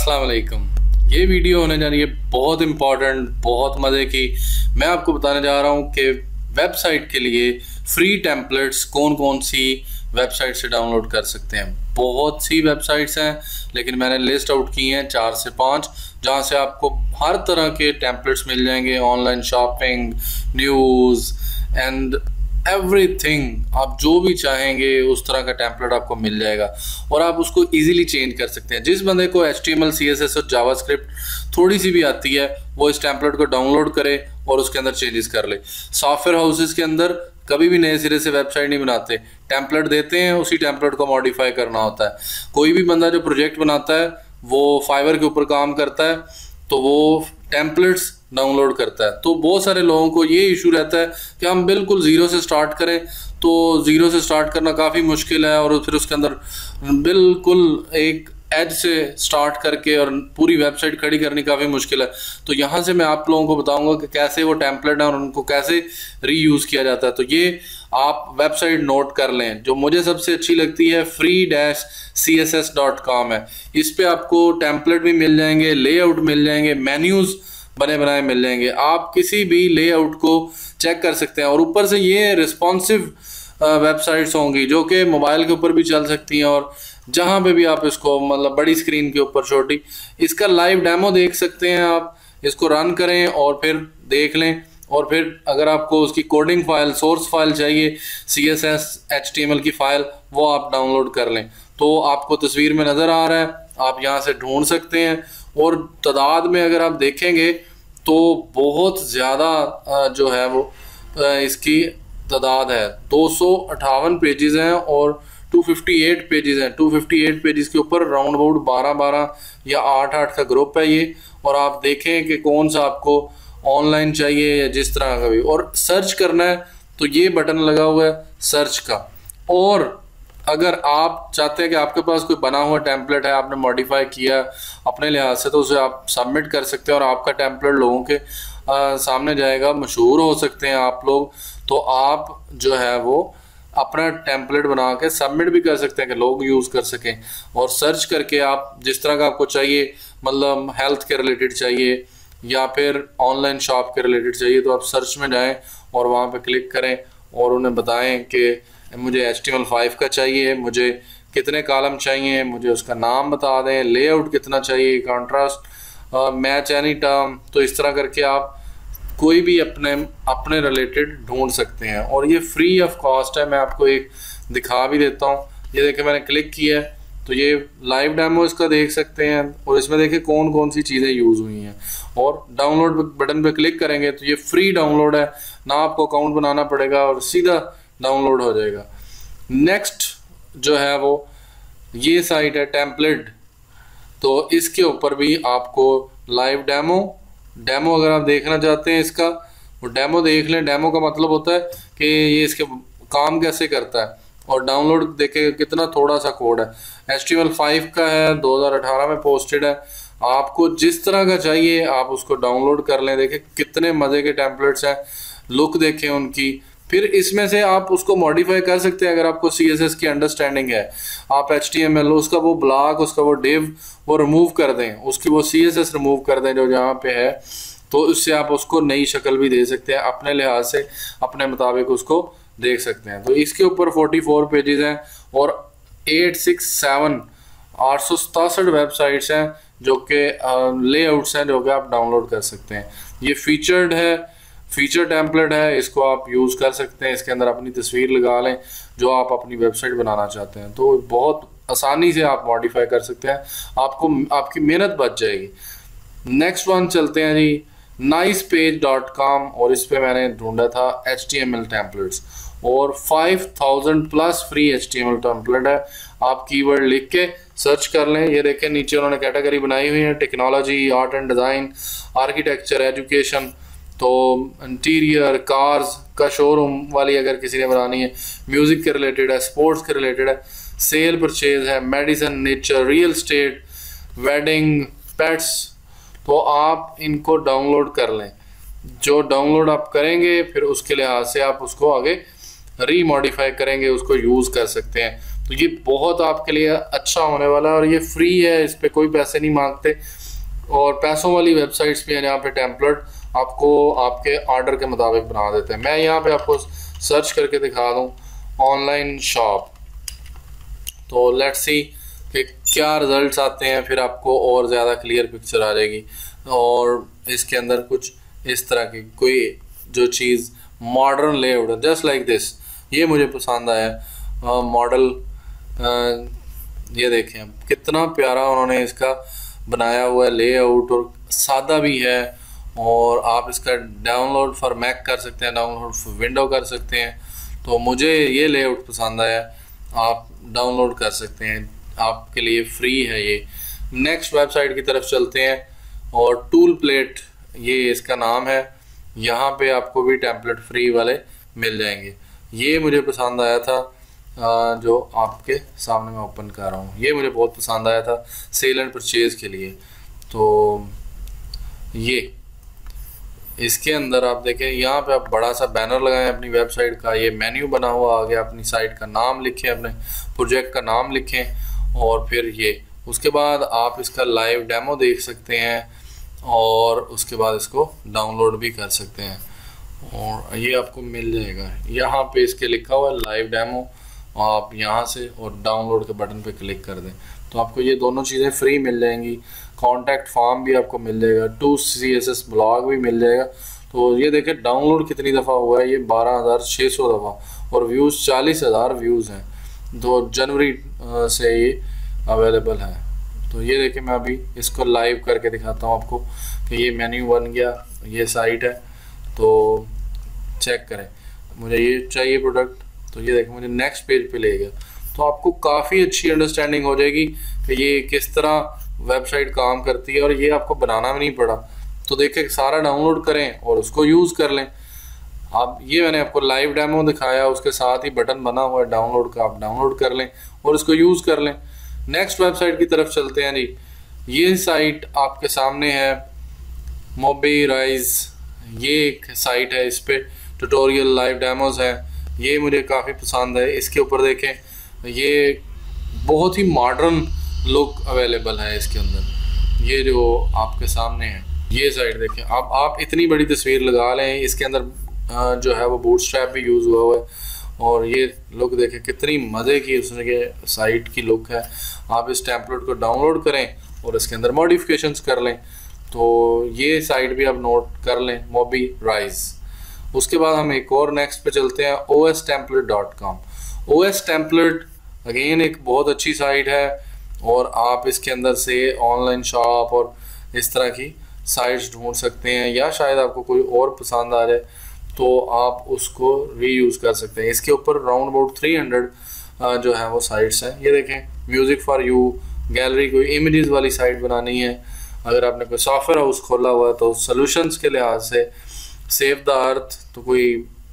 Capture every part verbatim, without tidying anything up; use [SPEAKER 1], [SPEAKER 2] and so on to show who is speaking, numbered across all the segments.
[SPEAKER 1] अस्सलाम वालेकुम। ये वीडियो होने जा रही है बहुत इम्पॉर्टेंट, बहुत मज़े की। मैं आपको बताने जा रहा हूँ कि वेबसाइट के लिए फ्री टेम्पलेट्स कौन कौन सी वेबसाइट से डाउनलोड कर सकते हैं। बहुत सी वेबसाइट्स हैं, लेकिन मैंने लिस्ट आउट की हैं चार से पाँच, जहाँ से आपको हर तरह के टेम्पलेट्स मिल जाएंगे। Online shopping, news and everything, आप जो भी चाहेंगे उस तरह का टेम्पलेट आपको मिल जाएगा और आप उसको इजीली चेंज कर सकते हैं। जिस बंदे को H T M L, C S S और जावास्क्रिप्ट थोड़ी सी भी आती है, वो इस टेम्पलेट को डाउनलोड करे और उसके अंदर चेंजेस कर ले। सॉफ्टवेयर हाउसेस के अंदर कभी भी नए सिरे से वेबसाइट नहीं बनाते, टेम्पलेट देते हैं, उसी टेम्पलेट को मॉडिफाई करना होता है। कोई भी बंदा जो प्रोजेक्ट बनाता है वो फाइवर के ऊपर काम करता है, तो वो टेम्पलेट्स डाउनलोड करता है। तो बहुत सारे लोगों को ये इशू रहता है कि हम बिल्कुल ज़ीरो से स्टार्ट करें, तो ज़ीरो से स्टार्ट करना काफ़ी मुश्किल है और फिर उसके अंदर बिल्कुल एक एज से स्टार्ट करके और पूरी वेबसाइट खड़ी करनी काफ़ी मुश्किल है। तो यहाँ से मैं आप लोगों को बताऊंगा कि कैसे वो टेम्पलेट है और उनको कैसे रीयूज़ किया जाता है। तो ये आप वेबसाइट नोट कर लें। जो मुझे सबसे अच्छी लगती है free dash C S S dot com है। इस पर आपको टेम्पलेट भी मिल जाएंगे, लेआउट मिल जाएंगे, मेन्यूज़ बने बनाए मिल जाएंगे। आप किसी भी लेआउट को चेक कर सकते हैं और ऊपर से ये रिस्पॉन्सिव वेबसाइट्स होंगी जो कि मोबाइल के ऊपर भी चल सकती हैं और जहां पे भी आप इसको, मतलब बड़ी स्क्रीन के ऊपर, छोटी, इसका लाइव डेमो देख सकते हैं। आप इसको रन करें और फिर देख लें और फिर अगर आपको उसकी कोडिंग फाइल, सोर्स फाइल चाहिए, C S S, H T M L की फाइल, वो आप डाउनलोड कर लें। तो आपको तस्वीर में नज़र आ रहा है, आप यहाँ से ढूंढ सकते हैं। और तादाद में अगर आप देखेंगे तो बहुत ज़्यादा जो है वो इसकी तादाद है। दो सौ अट्ठावन पेजेस हैं और दो सौ अट्ठावन पेजेस हैं। दो सौ अट्ठावन पेजेस के ऊपर राउंड अबाउट बारह बारह या आठ आठ का ग्रुप है ये। और आप देखें कि कौन सा आपको ऑनलाइन चाहिए या जिस तरह का भी। और सर्च करना है तो ये बटन लगा हुआ है सर्च का। और अगर आप चाहते हैं कि आपके पास कोई बना हुआ टेम्पलेट है, आपने मॉडिफाई किया अपने लिहाज से, तो उसे आप सबमिट कर सकते हैं और आपका टेम्पलेट लोगों के आ, सामने जाएगा, मशहूर हो सकते हैं आप लोग। तो आप जो है वो अपना टेम्पलेट बना के सबमिट भी कर सकते हैं कि लोग यूज़ कर सकें। और सर्च करके आप जिस तरह का आपको चाहिए, मतलब हेल्थ के रिलेटेड चाहिए या फिर ऑनलाइन शॉप के रिलेटेड चाहिए, तो आप सर्च में जाएं और वहाँ पे क्लिक करें और उन्हें बताएं कि मुझे H T M L five का चाहिए, मुझे कितने कॉलम चाहिए, मुझे उसका नाम बता दें, लेआउट कितना चाहिए, कॉन्ट्रास्ट, मैच एनी टर्म। तो इस तरह करके आप कोई भी अपने अपने रिलेटेड ढूंढ सकते हैं और ये फ्री ऑफ कॉस्ट है। मैं आपको एक दिखा भी देता हूँ। ये देखिए, मैंने क्लिक किया है तो ये लाइव डेमो इसका देख सकते हैं और इसमें देखिए कौन कौन सी चीज़ें यूज़ हुई हैं। और डाउनलोड बटन पे क्लिक करेंगे तो ये फ्री डाउनलोड है, ना आपको अकाउंट बनाना पड़ेगा और सीधा डाउनलोड हो जाएगा। नेक्स्ट जो है वो ये साइट है टेम्पलेट। तो इसके ऊपर भी आपको लाइव डेमो डेमो अगर आप देखना चाहते हैं इसका, वो डेमो देख लें। डेमो का मतलब होता है कि ये इसके काम कैसे करता है। और डाउनलोड देखें कितना थोड़ा सा कोड है। H T M L five का है, दो हज़ार अठारह में पोस्टेड है। आपको जिस तरह का चाहिए आप उसको डाउनलोड कर लें। देखें कितने मज़े के टेम्पलेट्स हैं, लुक देखें उनकी। फिर इसमें से आप उसको मॉडिफाई कर सकते हैं अगर आपको सी एस एस की अंडरस्टैंडिंग है। आप एच टी एम एल, उसका वो ब्लॉक, उसका वो डिव वो रिमूव कर दें, उसकी वो सी एस एस रिमूव कर दें जो जहाँ पे है, तो उससे आप उसको नई शक्ल भी दे सकते हैं। अपने लिहाज से अपने मुताबिक उसको देख सकते हैं। तो इसके ऊपर चौवालीस पेजेस हैं और एट सिक्स सेवन आठ सौ सतासठ वेबसाइट्स हैं जो कि लेआउट्स हैं जो कि आप डाउनलोड कर सकते हैं। ये फीचर्ड है, फीचर टेम्पलेट है, इसको आप यूज़ कर सकते हैं। इसके अंदर अपनी तस्वीर लगा लें जो आप अपनी वेबसाइट बनाना चाहते हैं, तो बहुत आसानी से आप मॉडिफाई कर सकते हैं। आपको आपकी मेहनत बच जाएगी। नेक्स्ट वन चलते हैं जी, नाइस पेज डॉट कॉम। और इस पे मैंने ढूंढा था H T M L templates और पाँच हज़ार plus free H T M L template है। आप कीवर्ड लिख के सर्च कर लें। ये देखें नीचे उन्होंने कैटेगरी बनाई हुई है, technology, art and design, architecture, education, तो इंटीरियर, कार्स का शोरूम वाली अगर किसी ने बनानी है, म्यूज़िक के रिलेटेड है, स्पोर्ट्स के रिलेटेड है, सेल परचेज है, medicine, nature, real estate, wedding, pets. तो आप इनको डाउनलोड कर लें। जो डाउनलोड आप करेंगे फिर उसके लिहाज से आप उसको आगे रीमॉडिफाई करेंगे, उसको यूज़ कर सकते हैं। तो ये बहुत आपके लिए अच्छा होने वाला है और ये फ्री है, इस पर कोई पैसे नहीं मांगते। और पैसों वाली वेबसाइट्स भी हैं जहाँ पे टेम्पलेट आपको आपके ऑर्डर के मुताबिक बना देते हैं। मैं यहाँ पे आपको सर्च करके दिखा दूँ ऑनलाइन शॉप, तो लेट्स सी कि क्या रिजल्ट्स आते हैं, फिर आपको और ज़्यादा क्लियर पिक्चर आ जाएगी। और इसके अंदर कुछ इस तरह की कोई जो चीज़ मॉडर्न लेआउट है, जस्ट लाइक दिस, ये मुझे पसंद आया मॉडल। ये देखें कितना प्यारा उन्होंने इसका बनाया हुआ है लेआउट, और सादा भी है। और आप इसका डाउनलोड फॉर मैक कर सकते हैं, डाउनलोड फॉर विंडो कर सकते हैं। तो मुझे ये लेआउट पसंद आया, आप डाउनलोड कर सकते हैं, आपके लिए फ्री है ये। नेक्स्ट वेबसाइट की तरफ चलते हैं, और टूल प्लेट ये इसका नाम है। यहाँ पे आपको भी टेम्पलेट फ्री वाले मिल जाएंगे। ये मुझे पसंद आया था, जो आपके सामने मैं ओपन कर रहा हूँ, ये मुझे बहुत पसंद आया था सेल एंड परचेज के लिए। तो ये इसके अंदर आप देखें, यहाँ पे आप बड़ा सा बैनर लगाएं अपनी वेबसाइट का, ये मेन्यू बना हुआ आ गया, अपनी साइट का नाम लिखें, अपने प्रोजेक्ट का नाम लिखें, और फिर ये उसके बाद आप इसका लाइव डेमो देख सकते हैं, और उसके बाद इसको डाउनलोड भी कर सकते हैं। और ये आपको मिल जाएगा यहाँ पे, इसके लिखा हुआ है लाइव डेमो, आप यहाँ से और डाउनलोड के बटन पे क्लिक कर दें तो आपको ये दोनों चीज़ें फ्री मिल जाएंगी। कॉन्टैक्ट फॉर्म भी आपको मिल जाएगा, two C S S blog भी मिल जाएगा। तो ये देखें डाउनलोड कितनी दफ़ा हुआ है, ये बारह हज़ार छः सौ दफ़ा, और व्यूज़ चालीस हज़ार व्यूज़ हैं। तो जनवरी से ये अवेलेबल है। तो ये देखें मैं अभी इसको लाइव करके दिखाता हूँ आपको कि ये मेन्यू बन गया, ये साइट है। तो चेक करें, मुझे ये चाहिए प्रोडक्ट, तो ये देखें मुझे नेक्स्ट पेज पे ले गया। तो आपको काफ़ी अच्छी अंडरस्टैंडिंग हो जाएगी कि ये किस तरह वेबसाइट काम करती है, और ये आपको बनाना भी नहीं पड़ा। तो देखें सारा डाउनलोड करें और उसको यूज़ कर लें। आप ये मैंने आपको लाइव डेमो दिखाया, उसके साथ ही बटन बना हुआ है डाउनलोड का, आप डाउनलोड कर लें और इसको यूज़ कर लें। नेक्स्ट वेबसाइट की तरफ चलते हैं जी। ये साइट आपके सामने है मोबीराइज, ये एक साइट है, इस पर ट्यूटोरियल लाइव डेमोज हैं। ये मुझे काफ़ी पसंद है। इसके ऊपर देखें, ये बहुत ही मॉडर्न लुक अवेलेबल है इसके अंदर। ये जो आपके सामने है ये साइट देखें, आप आप इतनी बड़ी तस्वीर लगा लें, इसके अंदर जो है वो बूटस्ट्रैप भी यूज़ हुआ हुआ है। और ये लुक देखें कितनी मज़े की उसके साइट की लुक है। आप इस टेम्पलेट को डाउनलोड करें और इसके अंदर मॉडिफिकेशंस कर लें। तो ये साइट भी आप नोट कर लें, मोबीराइज। उसके बाद हम एक और नेक्स्ट पे चलते हैं, O S template dot com. O S template again एक बहुत अच्छी साइट है, और आप इसके अंदर से ऑनलाइन शॉप और इस तरह की साइट्स ढूंढ सकते हैं, या शायद आपको कोई और पसंद आ जाए तो आप उसको रीयूज़ कर सकते हैं। इसके ऊपर राउंड अबाउट थ्री हंड्रेड जो है वो साइट्स हैं। ये देखें, म्यूज़िक फॉर यू, गैलरी, कोई इमेजेस वाली साइट बनानी है, अगर आपने कोई सॉफ्टवेयर हाउस खोला हुआ है तो सोल्यूशंस के लिहाज से, सेव द अर्थ, तो कोई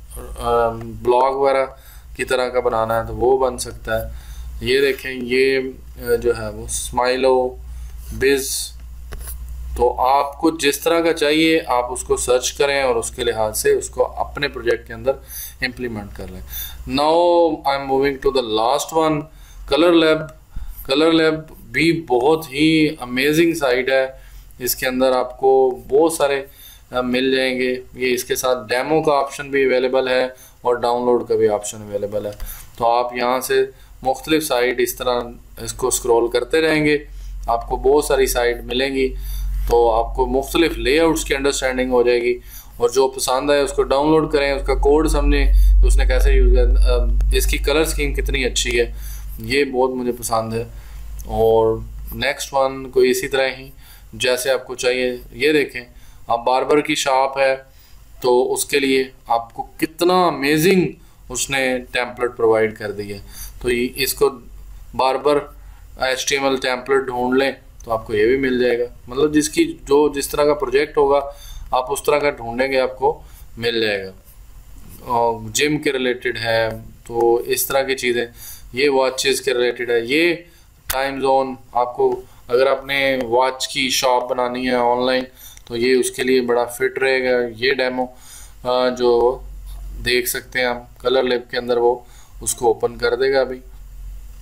[SPEAKER 1] ब्लॉग वगैरह की तरह का बनाना है तो वो बन सकता है। ये देखें, ये जो है वो स्माइलो बिज, तो आपको जिस तरह का चाहिए आप उसको सर्च करें और उसके लिहाज से उसको अपने प्रोजेक्ट के अंदर इम्प्लीमेंट कर लें। Now I am moving to the last one, colour lab. Colour lab भी बहुत ही अमेजिंग साइट है। इसके अंदर आपको बहुत सारे मिल जाएंगे। ये इसके साथ डेमो का ऑप्शन भी अवेलेबल है और डाउनलोड का भी ऑप्शन अवेलेबल है। तो आप यहाँ से मुख्तलिफ साइट इस तरह इसको स्क्रॉल करते रहेंगे, आपको बहुत सारी साइट मिलेंगी। तो आपको मुख्तलिफ लेआउट्स की अंडरस्टैंडिंग हो जाएगी, और जो पसंद आए उसको डाउनलोड करें, उसका कोड समझें तो उसने कैसे यूज़ किया, इसकी कलर स्कीम कितनी अच्छी है, ये बहुत मुझे पसंद है। और नेक्स्ट वन कोई इसी तरह ही जैसे आपको चाहिए। ये देखें, आप बार्बर की शॉप है तो उसके लिए आपको कितना अमेजिंग उसने टेम्पलेट प्रोवाइड कर दी है। तो ये इसको barber H T M L template ढूंढ लें तो आपको ये भी मिल जाएगा। मतलब जिसकी जो जिस तरह का प्रोजेक्ट होगा आप उस तरह का ढूंढेंगे, आपको मिल जाएगा। और जिम के रिलेटेड है तो इस तरह की चीज़ें, ये वॉचेस के रिलेटेड है। ये टाइम जोन, आपको अगर आपने वॉच की शॉप बनानी है ऑनलाइन तो ये उसके लिए बड़ा फिट रहेगा। ये डेमो जो देख सकते हैं हम, कलर लैब के अंदर वो उसको ओपन कर देगा अभी।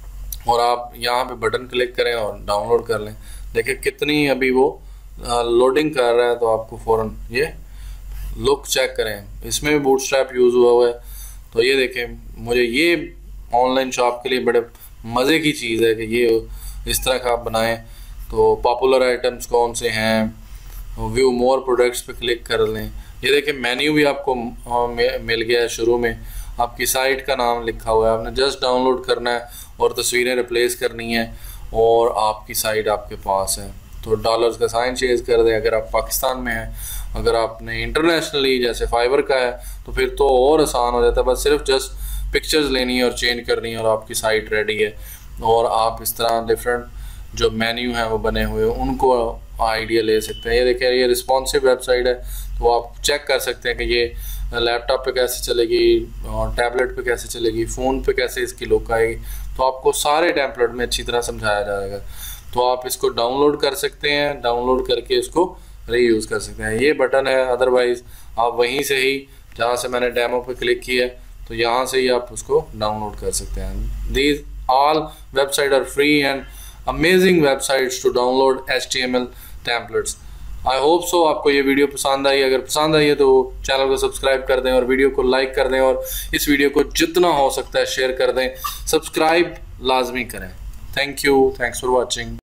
[SPEAKER 1] और आप यहाँ पे बटन क्लिक करें और डाउनलोड कर लें। देखिए कितनी अभी वो लोडिंग कर रहा है, तो आपको फ़ौरन ये लुक चेक करें, इसमें भी बूटस्ट्रैप यूज़ हुआ हुआ है। तो ये देखें, मुझे ये ऑनलाइन शॉप के लिए बड़े मज़े की चीज़ है कि ये इस तरह का आप बनाएं। तो पॉपुलर आइटम्स कौन से हैं, व्यू मोर प्रोडक्ट्स पे क्लिक कर लें। ये देखें मेन्यू भी आपको मिल गया है, शुरू में आपकी साइट का नाम लिखा हुआ है, आपने जस्ट डाउनलोड करना है और तस्वीरें रिप्लेस करनी है और आपकी साइट आपके पास है। तो डॉलर्स का साइन चेंज कर दें अगर आप पाकिस्तान में हैं। अगर आपने इंटरनेशनली जैसे फाइबर का है तो फिर तो और आसान हो जाता है, बस सिर्फ जस्ट पिक्चर्स लेनी है और चेंज करनी है और आपकी साइट रेडी है। और आप इस तरह डिफरेंट जो मेन्यू हैं वो बने हुए हैं उनको आइडिया ले सकते हैं। ये देखिए ये रिस्पॉन्सिव वेबसाइट है, तो आप चेक कर सकते हैं कि ये लैपटॉप पे कैसे चलेगी, टैबलेट पे कैसे चलेगी, फ़ोन पे कैसे इसकी लुक आएगी। तो आपको सारे टेम्पलेट में अच्छी तरह समझाया जाएगा। तो आप इसको डाउनलोड कर सकते हैं, डाउनलोड करके इसको रीयूज़ कर सकते हैं। ये बटन है, अदरवाइज़ आप वहीं से ही जहाँ से मैंने डेमो पे क्लिक किया तो यहाँ से ही आप उसको डाउनलोड कर सकते हैं। These all website are free and amazing websites to download H T M L templates. I hope so आपको ये वीडियो पसंद आई। अगर पसंद आई है तो चैनल को सब्सक्राइब कर दें और वीडियो को लाइक कर दें और इस वीडियो को जितना हो सकता है शेयर कर दें, सब्सक्राइब लाजमी करें। Thank you, thanks for watching.